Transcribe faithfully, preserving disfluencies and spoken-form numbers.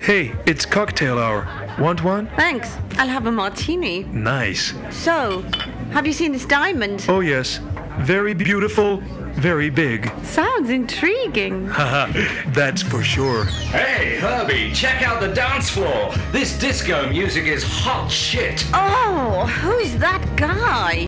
Hey, it's cocktail hour. Want one? Thanks. I'll have a martini. Nice. So, have you seen this diamond? Oh yes. Very beautiful, very big. Sounds intriguing. Haha, that's for sure. Hey, Herbie, check out the dance floor. This disco music is hot shit. Oh, who's that guy?